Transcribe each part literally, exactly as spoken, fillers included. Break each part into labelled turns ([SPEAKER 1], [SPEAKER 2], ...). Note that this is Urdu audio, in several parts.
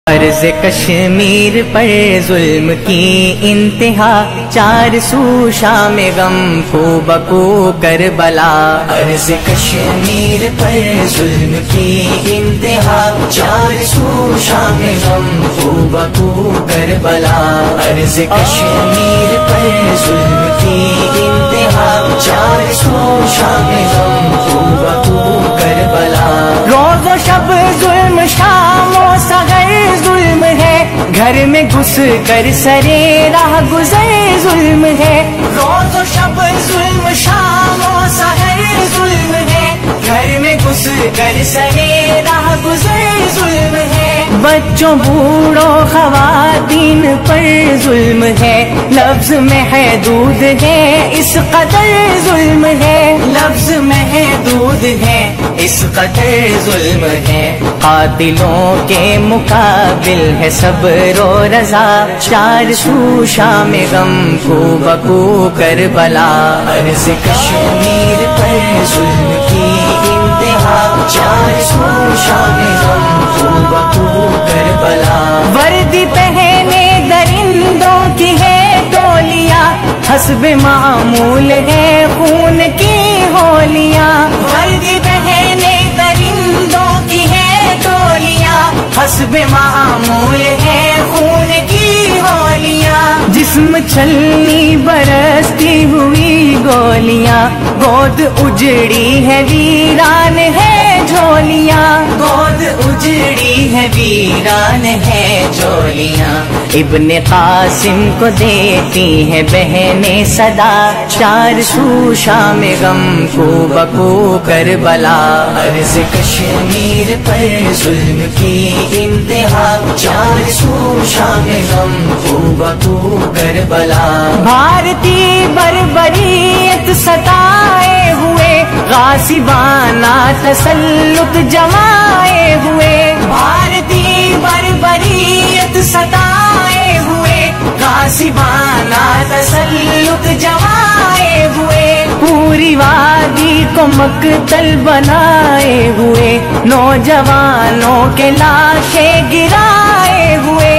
[SPEAKER 1] عرض کشمیر پر ظلم کی انتہا، چار سو شام غم کو بکو کربلا۔ عرض کشمیر پر ظلم کی انتہا، چار سو شام غم کو بکو کربلا۔ عرض کشمیر پر ظلم کی انتہا، چار سو شام غم کو بکو کربلا۔ روز و شب ظلم، شام و سحر ظلم ہے، گھر میں گھس کر سرے راہ گزر ظلم ہے۔ روز و شب ظلم، شام و سحر ظلم ہے، گھر میں گھس کر سرے راہ گزر ظلم ہے۔ بچوں بوڑھوں خواتین پر ظلم ہے، لفظ محدود ہے اس قدر ظلم ہے۔ لفظ محدود ہے اس قدر ظلم ہے۔ قاتلوں کے مقابل ہے صبر و رضا، چار سو شام غم کو بکو کربلا۔ عرض کشمیر پر ظلم کی انتہا، چار سو شام غم کو بکو کربلا۔ وردی پہنے درندوں کی ہے ٹولیاں، حسب معمول ہے خون کی ہولیاں۔ وردی پہنے درندوں کی ہے ٹولیاں، حسب معمول ہے خون کی ہولیاں۔ جسم چھلنی برستی ہوئی گولیاں، گود اجڑی ہے ویران ہے جھولیاں۔ گود اجڑی ہے ویران ہے جھولیاں۔ ابن قاسم کو دیتی ہے بہنیں صدا، چار سو شام غم کو بکو کربلا۔ عرض کشمیر پر ظلم کی انتہا، چار سو شام غم کو بکو کربلا۔ بھارتی بربریت ستائے ہوئے، غاصبانہ تسلط جمائے ہوئے۔ بھارتی بربریت ستائے ہوئے، غاصبانہ تسلط جمائے ہوئے۔ پوری وادی کو مقتل بنائے ہوئے، نوجوانوں کے لاشیں گرائے ہوئے۔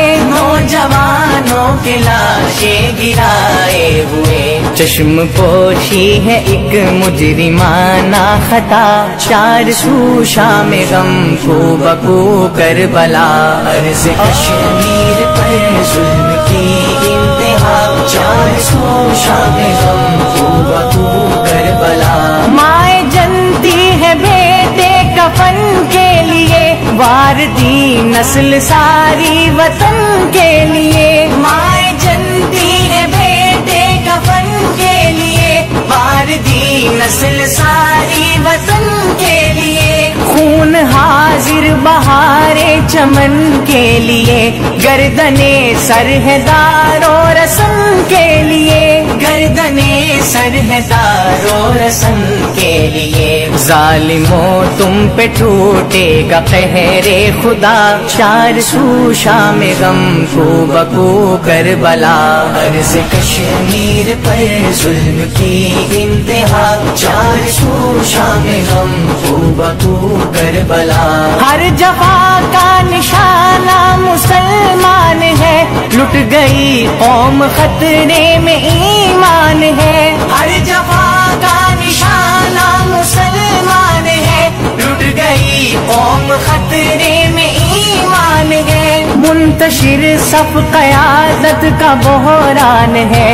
[SPEAKER 1] نوجوانوں کے لاشیں گرائے ہوئے۔ چشم پوشی ہے ایک مجرمانہ خطا، چار سو شام غم کو بکو کربلا۔ عرض کشمیر پر ظلم کی انتہا، چار سو شام غم کو بکو کربلا۔ مائیں جنتی ہے بیٹے کفن کے لیے، واردی نسل ساری وطن کے لیے۔ مائیں جنتی ہے بیٹے کفن کے لیے، واردی نسل ساری وطن کے لیے۔ خون حاضر بہارے چمن کے لیے، گردنے سر ہے دار و رسن کے لیے۔ گردنے سر ہے دار و رسن کے لیے۔ ظالموں تم پہ ٹوٹے گا قہر خدا، چار سو شام غم کو بکو کربلا۔ عرض کشمیر پر ظلم کی انتہا، چار سو شام غم کو بکو کربلا۔ ہر جفا کا نشانہ مسلمان ہے، لٹ گئی قوم خطرے میں ایمان ہے۔ ہر جفا کا نشانہ مسلمان ہے، لٹ گئی قوم خطرے میں ایمان ہے۔ منتشر صف قیادت کا بحران ہے،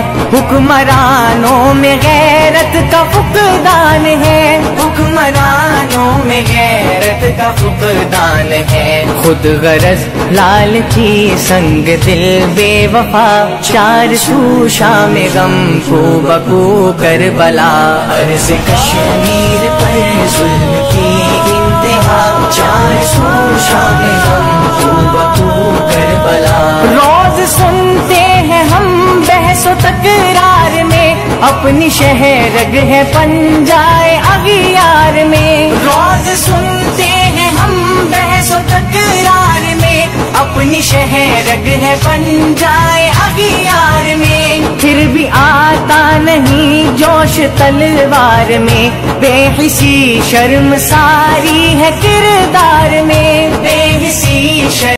[SPEAKER 1] حکمرانوں میں غیرت کا فقدان ہے۔ حکمرانوں میں غیرت کا فقدان ہے۔ خود غرض لالچی سنگ دل بے وفا، چار سو شام غم کو بکو کربلا۔ عرض کشمیر پر ظلم کی انتہا، چار سو شام غم کو بکو کربلا۔ روز سنتے ہیں ہم بحث و تکرار میں، اپنی شہرگ ہے پنجائے اغیار میں۔ روز سنتے ہیں ہم بحث و تکرار میں، اپنی شہرگ ہے پنجائے اغیار میں۔ پھر بھی آتا نہیں جوش تلوار میں، بے حسی شرم ساری ہے کردار میں۔ بے حسی شرم